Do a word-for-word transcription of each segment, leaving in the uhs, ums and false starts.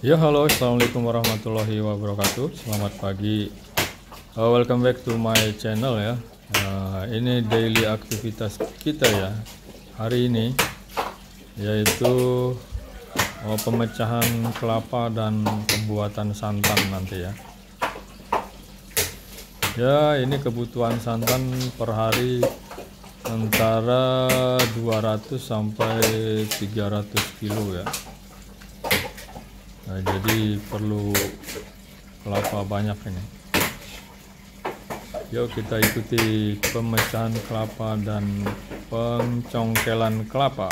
Ya, halo, assalamualaikum warahmatullahi wabarakatuh. Selamat pagi. Uh, welcome back to my channel ya. Uh, ini daily aktivitas kita ya hari ini, yaitu uh, pemecahan kelapa dan pembuatan santan nanti ya. Ya, ini kebutuhan santan per hari antara dua ratus sampai tiga ratus kilo ya. Nah, jadi perlu kelapa banyak ini. Yuk kita ikuti pemecahan kelapa dan pencongkelan kelapa.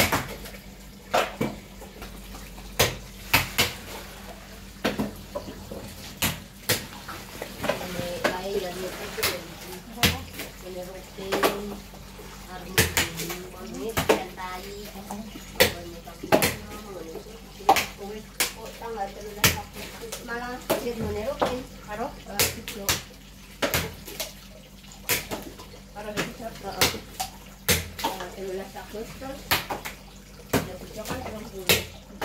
Malah dia menerokin karo video. Karo video heeh. Ah, telulas Agustus. Ya video kan telung puluh.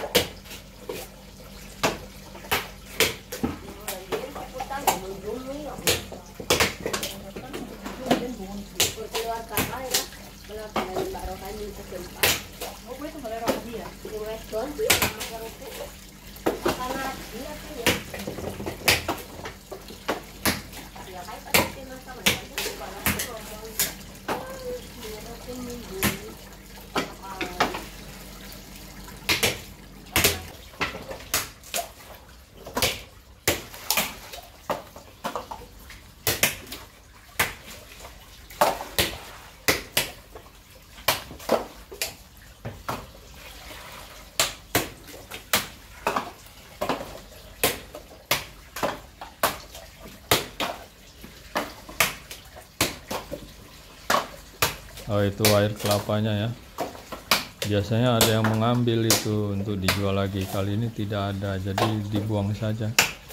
Oh, itu air kelapanya ya. Biasanya ada yang mengambil itu untuk dijual lagi. Kali ini tidak ada, jadi dibuang saja.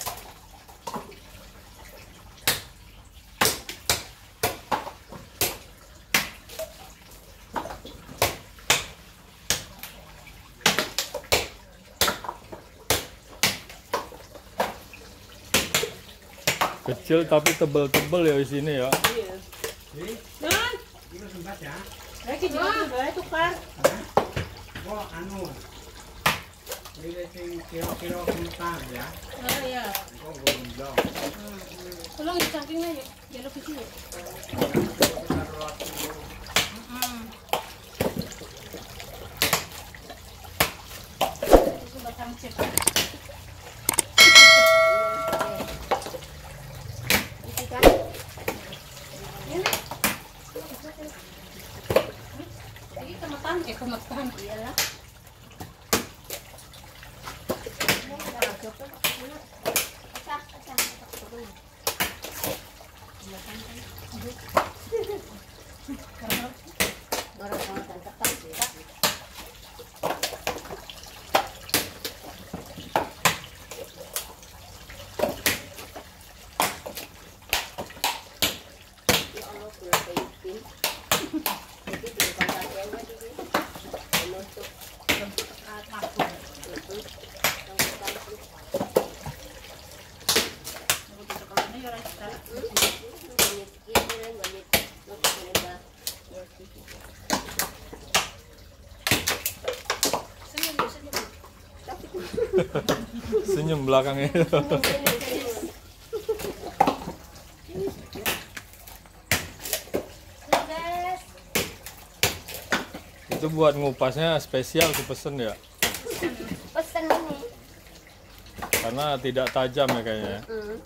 Kecil tapi tebel-tebel ya di sini ya. Iya. Ini sempat ya. Lagi juga boleh tukar. Oh, anu. Ini sing kira-kira kentang ya. Oh iya. Kok belum dong. Tolong di sampingnya ya, jalur ke sini. Itu batang cek. Eh, kemetan iyalah. Senyum belakangnya. Itu buat ngupasnya spesial dipesen ya. Pesen ini. Karena tidak tajam ya kayaknya. Hmm.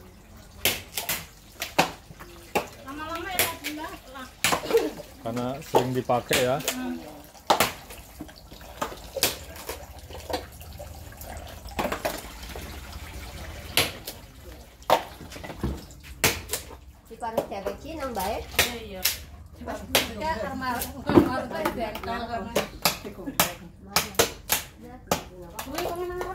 Lama-lama ya pindah lah. Karena sering dipakai ya. Di paru cewek Cina baik. Iya. Pas kita armar, armar itu bengkel karena. Wih, kamu nang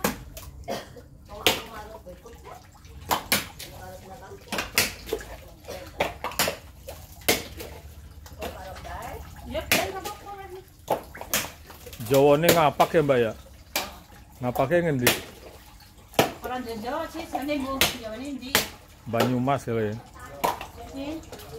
Jawane ngapak ya Mbak ya? Ngapaknya ngendi? Orang Jawa sih, sana Bu, Jawa ini di Banyumas kali ya. sini.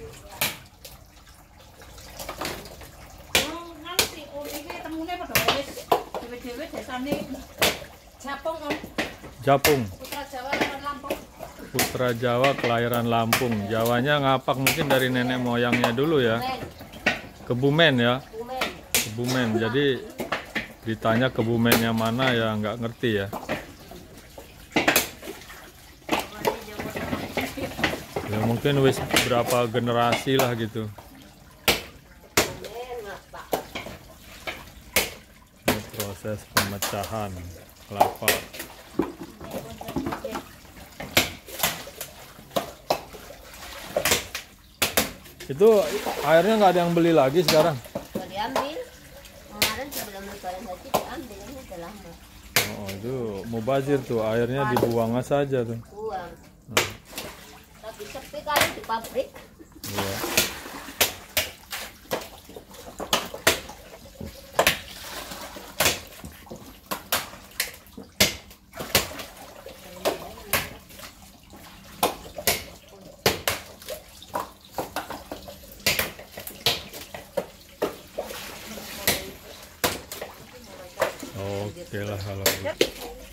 Oh, nanti sih, oh ini temunya pada wes, dewe-dewe desane Japung Om. Japung. Putra Jawa Lampung Lampung. Putra Jawa kelahiran Lampung. Jawanya ngapak mungkin dari nenek moyangnya dulu ya. Kebumen ya. Kebumen. Jadi ditanya Kebumennya mana ya nggak ngerti ya. Ya mungkin wis berapa generasi lah gitu. Ini proses pemecahan kelapa. Itu airnya nggak ada yang beli lagi sekarang? Nggak diambil. Kemarin sebelum lebaran haji diambil, ini udah lama. Oh itu mubazir tuh, airnya dibuang saja tuh. Buang. Tapi sepi kali di pabrik. Iya. Oke lah kalau gitu.